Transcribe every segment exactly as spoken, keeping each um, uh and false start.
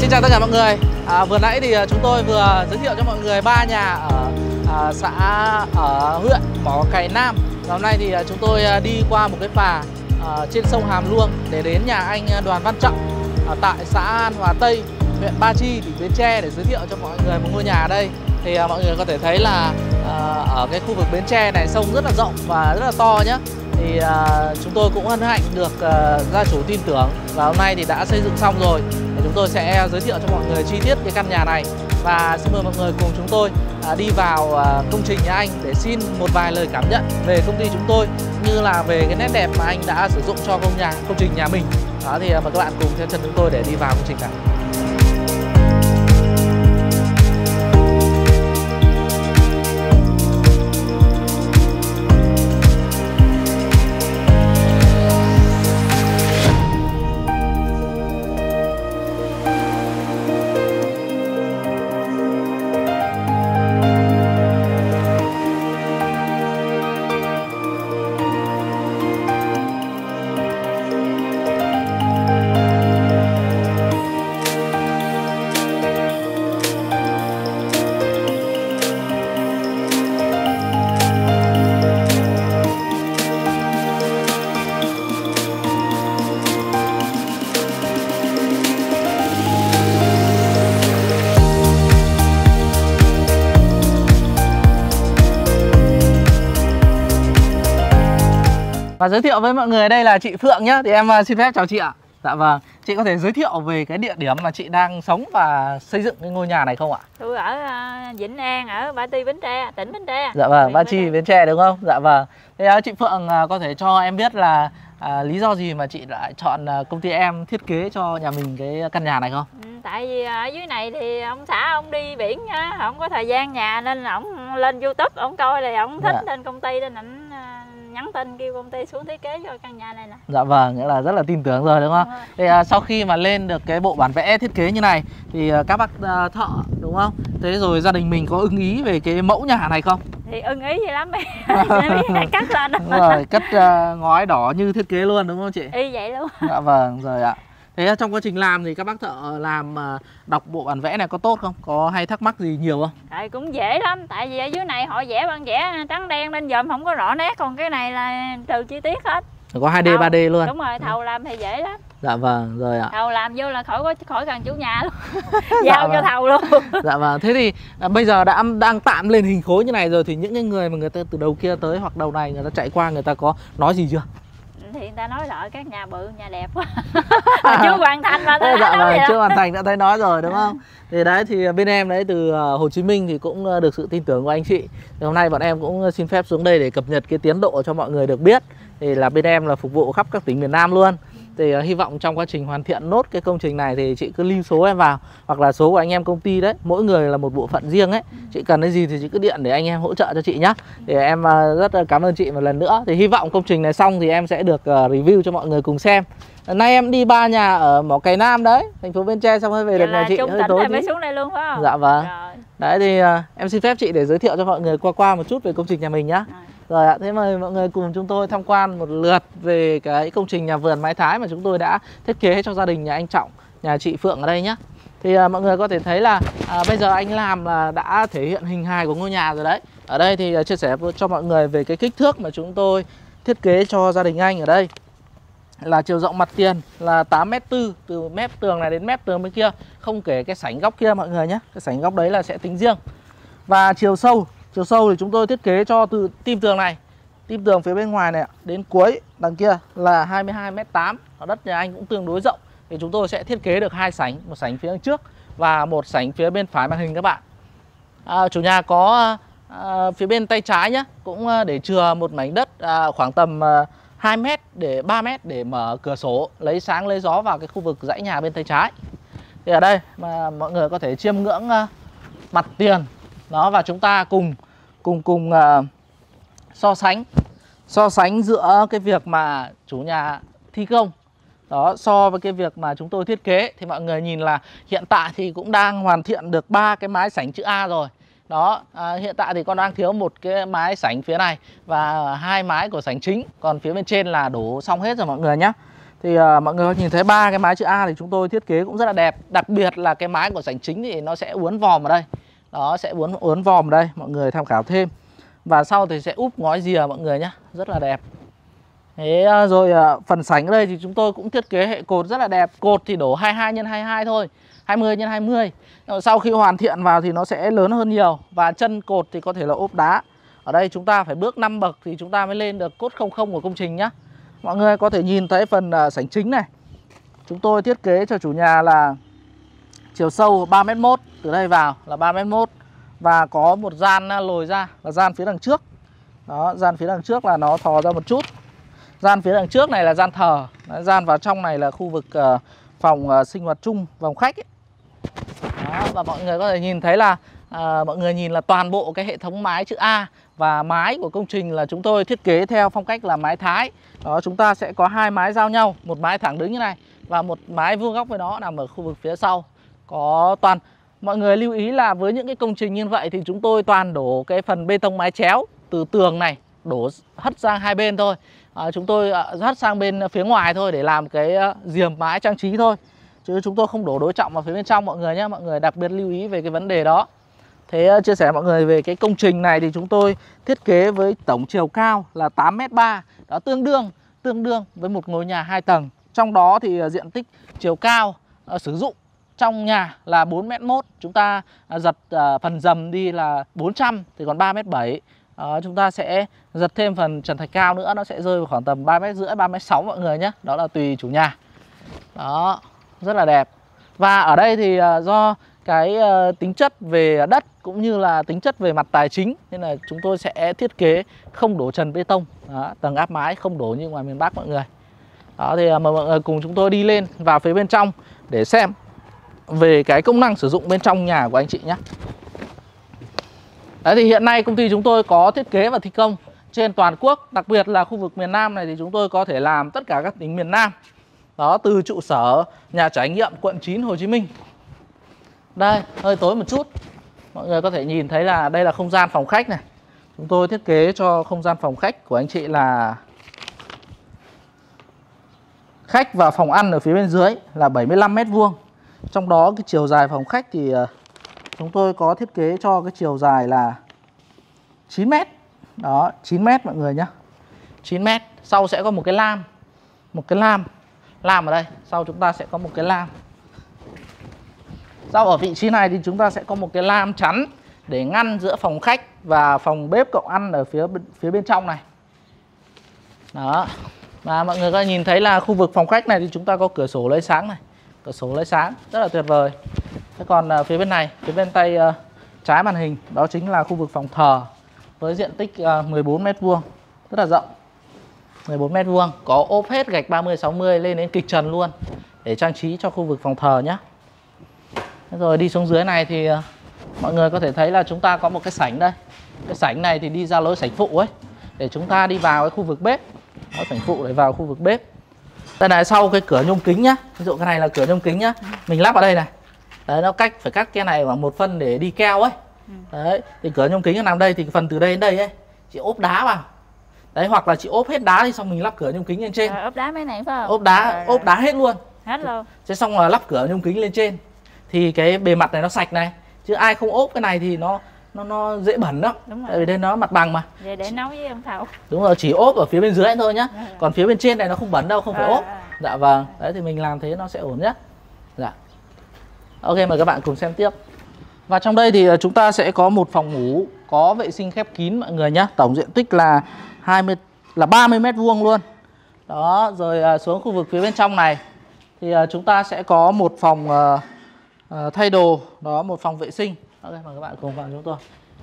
Xin chào tất cả mọi người. À, vừa nãy thì chúng tôi vừa giới thiệu cho mọi người ba nhà ở à, xã ở huyện Mỏ Cày Nam. Và hôm nay thì chúng tôi đi qua một cái phà à, trên sông Hàm Luông để đến nhà anh Đoàn Văn Trọng ở tại xã An Hòa Tây, huyện Ba Chi, tỉnh Bến Tre để giới thiệu cho mọi người một ngôi nhà ở đây. Thì à, mọi người có thể thấy là à, ở cái khu vực Bến Tre này sông rất là rộng và rất là to nhé. Thì à, chúng tôi cũng hân hạnh được à, gia chủ tin tưởng và hôm nay thì đã xây dựng xong rồi. Thì chúng tôi sẽ giới thiệu cho mọi người chi tiết cái căn nhà này. Và xin mời mọi người cùng chúng tôi à, đi vào à, công trình nhà anh để xin một vài lời cảm nhận về công ty chúng tôi, như là về cái nét đẹp mà anh đã sử dụng cho công nhà công trình nhà mình. Đó, thì mời các bạn cùng theo chân chúng tôi để đi vào công trình này. Và giới thiệu với mọi người đây là chị Phượng nhé. Thì em xin phép chào chị ạ. Dạ vâng. Chị có thể giới thiệu về cái địa điểm mà chị đang sống và xây dựng cái ngôi nhà này không ạ? Tôi ở uh, Vĩnh An, ở Ba Chi, Bến Tre, tỉnh Bến Tre. Dạ vâng, Ba Chi, Bến Tre đúng không? Dạ vâng. Thế uh, chị Phượng uh, có thể cho em biết là uh, lý do gì mà chị lại chọn uh, công ty em thiết kế cho nhà mình cái căn nhà này không? Ừ, tại vì ở dưới này thì ông xã ông đi biển á, không có thời gian nhà nên là ông lên YouTube ông coi thì ông thích dạ. Lên công ty nên ảnh uh, nhắn tin kêu công ty xuống thiết kế cho căn nhà này nè. Dạ vâng, nghĩa là rất là tin tưởng rồi đúng không? Đúng thì uh, sau khi mà lên được cái bộ bản vẽ thiết kế như này thì uh, các bác uh, thợ đúng không? Thế rồi gia đình mình có ưng ý về cái mẫu nhà này không? Thì ưng ý gì lắm hay cắt lên. Đúng rồi, cắt uh, ngói đỏ như thiết kế luôn đúng không chị? Y vậy luôn. Dạ vâng, rồi ạ. Thế trong quá trình làm thì các bác thợ làm uh, đọc bộ bản vẽ này có tốt không? Có hay thắc mắc gì nhiều không? Tại cũng dễ lắm, tại vì ở dưới này họ vẽ bản vẽ trắng đen nên dòm không có rõ nét, còn cái này là trừ chi tiết hết. Có hai D, ba D luôn. Đúng rồi, thầu làm thì dễ lắm. Dạ vâng, rồi ạ. Thầu làm vô là khỏi có khỏi cần chủ nhà luôn. Giao dạ cho thầu luôn. Dạ vâng, thế thì à, bây giờ đã đang tạm lên hình khối như này rồi thì những cái người mà người ta từ đầu kia tới hoặc đầu này người ta chạy qua người ta có nói gì chưa? Thì người ta nói lại các nhà bự, nhà đẹp quá. Chưa hoàn thành mà ta dạ vâng, chưa đó. hoàn thành đã thấy nói rồi đúng không? Thì đấy thì bên em đấy từ Hồ Chí Minh thì cũng được sự tin tưởng của anh chị. Thì hôm nay bọn em cũng xin phép xuống đây để cập nhật cái tiến độ cho mọi người được biết. Thì là bên em là phục vụ khắp các tỉnh miền Nam luôn. Thì uh, hy vọng trong quá trình hoàn thiện nốt cái công trình này thì chị cứ lưu số em vào, hoặc là số của anh em công ty đấy, mỗi người là một bộ phận riêng ấy. Chị cần cái gì thì chị cứ điện để anh em hỗ trợ cho chị nhá. Thì em uh, rất uh, cảm ơn chị một lần nữa. Thì hy vọng công trình này xong thì em sẽ được uh, review cho mọi người cùng xem. Nay em đi ba nhà ở Mỏ Cày Nam đấy, thành phố Bến Tre, xong hơi về được nhà chị hơi tối mới xuống đây luôn phải không? Dạ vâng. Rồi. Đấy thì uh, em xin phép chị để giới thiệu cho mọi người qua qua một chút về công trình nhà mình nhá. Rồi. Rồi ạ, thế mời mọi người cùng chúng tôi tham quan một lượt về cái công trình nhà vườn mái Thái mà chúng tôi đã thiết kế cho gia đình nhà anh Trọng, nhà chị Phượng ở đây nhé. Thì à, mọi người có thể thấy là à, bây giờ anh làm là đã thể hiện hình hài của ngôi nhà rồi đấy. Ở đây thì à, chia sẻ cho mọi người về cái kích thước mà chúng tôi thiết kế cho gia đình anh ở đây. Là chiều rộng mặt tiền là tám mét tư, từ mép tường này đến mép tường bên kia, không kể cái sảnh góc kia mọi người nhé. Cái sảnh góc đấy là sẽ tính riêng. Và chiều sâu Chiều sâu thì chúng tôi thiết kế cho từ tim tường này, tim tường phía bên ngoài này đến cuối đằng kia là hai mươi hai mét tám. Ở đất nhà anh cũng tương đối rộng. Thì chúng tôi sẽ thiết kế được hai sảnh, một sảnh phía trước và một sảnh phía bên phải màn hình các bạn. À, chủ nhà có à, phía bên tay trái nhé, cũng để chừa một mảnh đất à, khoảng tầm à, hai mét để ba mét để mở cửa sổ lấy sáng lấy gió vào cái khu vực dãy nhà bên tay trái. Thì ở đây mà mọi người có thể chiêm ngưỡng à, mặt tiền. Đó, và chúng ta cùng cùng cùng uh, so sánh so sánh giữa cái việc mà chủ nhà thi công đó so với cái việc mà chúng tôi thiết kế. Thì mọi người nhìn là hiện tại thì cũng đang hoàn thiện được ba cái mái sảnh chữ A rồi. Đó, à, hiện tại thì con đang thiếu một cái mái sảnh phía này và hai mái của sảnh chính, còn phía bên trên là đổ xong hết rồi mọi người nhé. Thì uh, mọi người nhìn thấy ba cái mái chữ A thì chúng tôi thiết kế cũng rất là đẹp. Đặc biệt là cái mái của sảnh chính thì nó sẽ uốn vòm ở đây. Đó, sẽ uốn uốn vòm ở đây, mọi người tham khảo thêm. Và sau thì sẽ úp ngói rìa mọi người nhé, rất là đẹp. Thế uh, rồi uh, phần sảnh ở đây thì chúng tôi cũng thiết kế hệ cột rất là đẹp. Cột thì đổ hai mươi hai nhân hai mươi hai thôi, hai mươi nhân hai mươi. Sau khi hoàn thiện vào thì nó sẽ lớn hơn nhiều. Và chân cột thì có thể là ốp đá. Ở đây chúng ta phải bước năm bậc thì chúng ta mới lên được cốt không không của công trình nhé. Mọi người có thể nhìn thấy phần uh, sảnh chính này. Chúng tôi thiết kế cho chủ nhà là chiều sâu ba mét mốt, từ đây vào là ba mét mốt. Và có một gian lồi ra là gian phía đằng trước. Đó, gian phía đằng trước là nó thò ra một chút. Gian phía đằng trước này là gian thờ. Đó, gian vào trong này là khu vực uh, phòng uh, sinh hoạt chung, phòng khách ấy. Đó, và mọi người có thể nhìn thấy là uh, mọi người nhìn là toàn bộ cái hệ thống mái chữ A. Và mái của công trình là chúng tôi thiết kế theo phong cách là mái Thái. Đó, chúng ta sẽ có hai mái giao nhau, một mái thẳng đứng như này và một mái vuông góc với nó nằm ở khu vực phía sau. Có toàn mọi người lưu ý là với những cái công trình như vậy thì chúng tôi toàn đổ cái phần bê tông mái chéo từ tường này, đổ hất sang hai bên thôi. À, chúng tôi hất sang bên phía ngoài thôi để làm cái diềm mái trang trí thôi. Chứ chúng tôi không đổ đối trọng vào phía bên trong mọi người nhé. Mọi người đặc biệt lưu ý về cái vấn đề đó. Thế chia sẻ mọi người về cái công trình này thì chúng tôi thiết kế với tổng chiều cao là tám mét ba. Đó, tương đương tương đương với một ngôi nhà hai tầng. Trong đó thì diện tích chiều cao uh, sử dụng trong nhà là bốn mét mốt. Chúng ta uh, giật uh, phần dầm đi là bốn trăm thì còn ba mét bảy. uh, Chúng ta sẽ giật thêm phần trần thạch cao nữa, nó sẽ rơi vào khoảng tầm ba mét rưỡi, ba mét sáu mọi người nhé. Đó là tùy chủ nhà. Đó, rất là đẹp. Và ở đây thì uh, do cái uh, tính chất về đất cũng như là tính chất về mặt tài chính nên là chúng tôi sẽ thiết kế không đổ trần bê tông. Đó, tầng áp mái không đổ như ngoài miền Bắc mọi người. Đó, thì uh, mời mọi người cùng chúng tôi đi lên vào phía bên trong để xem về cái công năng sử dụng bên trong nhà của anh chị nhé. Đấy, thì hiện nay công ty chúng tôi có thiết kế và thi công trên toàn quốc. Đặc biệt là khu vực miền Nam này thì chúng tôi có thể làm tất cả các tỉnh miền Nam. Đó, từ trụ sở nhà trải nghiệm quận chín Hồ Chí Minh. Đây, hơi tối một chút. Mọi người có thể nhìn thấy là đây là không gian phòng khách này. Chúng tôi thiết kế cho không gian phòng khách của anh chị là khách và phòng ăn ở phía bên dưới là bảy mươi lăm mét vuông. Trong đó cái chiều dài phòng khách thì chúng tôi có thiết kế cho cái chiều dài là chín mét. Đó, chín mét mọi người nhé. chín mét. Sau sẽ có một cái lam. Một cái lam. Lam ở đây. Sau chúng ta sẽ có một cái lam. Sau ở vị trí này thì chúng ta sẽ có một cái lam chắn để ngăn giữa phòng khách và phòng bếp cộng ăn ở phía phía bên trong này. Đó. Và mọi người có nhìn thấy là khu vực phòng khách này thì chúng ta có cửa sổ lấy sáng này. Cửa sổ lấy sáng rất là tuyệt vời. Thế còn uh, phía bên này, phía bên tay uh, trái màn hình, đó chính là khu vực phòng thờ với diện tích uh, mười bốn mét vuông, rất là rộng. mười bốn mét vuông, có ốp hết gạch ba mươi sáu mươi lên đến kịch trần luôn để trang trí cho khu vực phòng thờ nhé. Rồi đi xuống dưới này thì uh, mọi người có thể thấy là chúng ta có một cái sảnh đây. Cái sảnh này thì đi ra lối sảnh phụ ấy để chúng ta đi vào cái khu vực bếp. Đó, sảnh phụ để vào khu vực bếp. Đây này, sau cái cửa nhôm kính nhá. Ví dụ cái này là cửa nhôm kính nhá. Mình lắp ở đây này. Đấy, nó cách phải cắt cái này khoảng một phân để đi keo ấy. Đấy, thì cửa nhôm kính nó nằm đây thì phần từ đây đến đây ấy, chị ốp đá vào. Đấy, hoặc là chị ốp hết đá đi xong mình lắp cửa nhôm kính lên trên. Rồi, ốp đá mấy này phải không? Ốp đá, rồi, ốp đá hết luôn. Hết luôn. Thế xong là lắp cửa nhôm kính lên trên. Thì cái bề mặt này nó sạch này. Chứ ai không ốp cái này thì nó nó nó dễ bẩn lắm. Đúng rồi. Tại vì đây nó mặt bằng mà. Vậy để nấu với ông Thảo. Đúng rồi, chỉ ốp ở phía bên dưới thôi nhá. Rồi. Còn phía bên trên này nó không bẩn đâu, không phải Rồi, ốp. rồi. Dạ vâng, đấy thì mình làm thế nó sẽ ổn nhất. Dạ. Ok, mời các bạn cùng xem tiếp. Và trong đây thì chúng ta sẽ có một phòng ngủ có vệ sinh khép kín mọi người nhé. Tổng diện tích là hai mươi là ba mươi mét vuông luôn. Đó, rồi xuống khu vực phía bên trong này thì chúng ta sẽ có một phòng uh, thay đồ, đó, một phòng vệ sinh. Ok, mời các bạn cùng vào chúng tôi.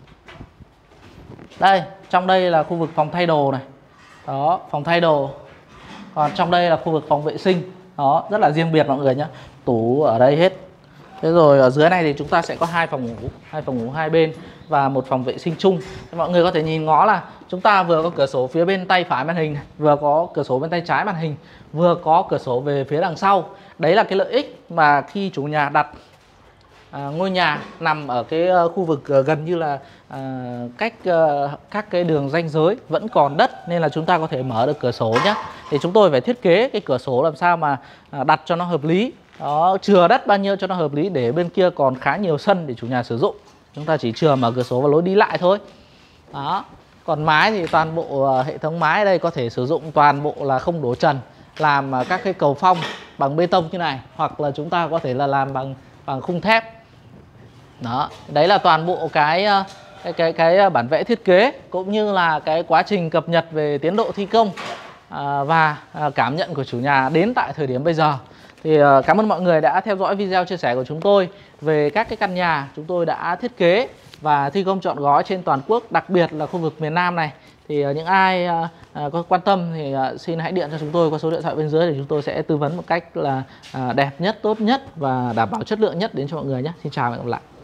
Đây, trong đây là khu vực phòng thay đồ này. Đó, phòng thay đồ. Còn trong đây là khu vực phòng vệ sinh. Đó, rất là riêng biệt mọi người nhé. Tủ ở đây hết. Thế rồi ở dưới này thì chúng ta sẽ có hai phòng ngủ, hai phòng ngủ hai bên và một phòng vệ sinh chung. Mọi người có thể nhìn ngó là chúng ta vừa có cửa sổ phía bên tay phải màn hình này, vừa có cửa sổ bên tay trái màn hình, vừa có cửa sổ về phía đằng sau. Đấy là cái lợi ích mà khi chủ nhà đặt à, ngôi nhà nằm ở cái uh, khu vực uh, gần như là uh, cách uh, các cái đường ranh giới vẫn còn đất, nên là chúng ta có thể mở được cửa sổ nhé. Thì chúng tôi phải thiết kế cái cửa sổ làm sao mà uh, đặt cho nó hợp lý, đó, chừa đất bao nhiêu cho nó hợp lý, để bên kia còn khá nhiều sân để chủ nhà sử dụng. Chúng ta chỉ chừa mở cửa sổ và lối đi lại thôi. Đó. Còn mái thì toàn bộ uh, hệ thống mái ở đây có thể sử dụng toàn bộ là không đổ trần, làm uh, các cái cầu phong bằng bê tông như này, hoặc là chúng ta có thể là làm bằng bằng khung thép. Đó, đấy là toàn bộ cái cái cái cái bản vẽ thiết kế cũng như là cái quá trình cập nhật về tiến độ thi công à, và à, cảm nhận của chủ nhà đến tại thời điểm bây giờ. Thì à, cảm ơn mọi người đã theo dõi video chia sẻ của chúng tôi về các cái căn nhà chúng tôi đã thiết kế và thi công trọn gói trên toàn quốc, đặc biệt là khu vực miền Nam này. Thì uh, những ai uh, uh, có quan tâm thì uh, xin hãy điện cho chúng tôi qua số điện thoại bên dưới, để chúng tôi sẽ tư vấn một cách là uh, đẹp nhất, tốt nhất và đảm bảo chất lượng nhất đến cho mọi người nhé. Xin chào và hẹn gặp lại.